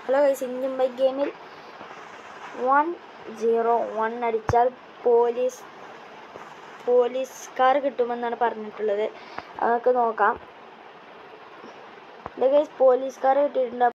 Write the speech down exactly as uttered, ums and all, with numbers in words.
Hello guys, Indian bike ഗെയിമിൽ one zero one അടിച്ചാൽ police police car കിട്ടുമെന്നാണ് പറഞ്ഞിട്ടുള്ളത്. അതൊക്കെ നോക്കാം. ഗൈസ്, പോലീസ് കാർ കിട്ടിയിട്ടുണ്ട്.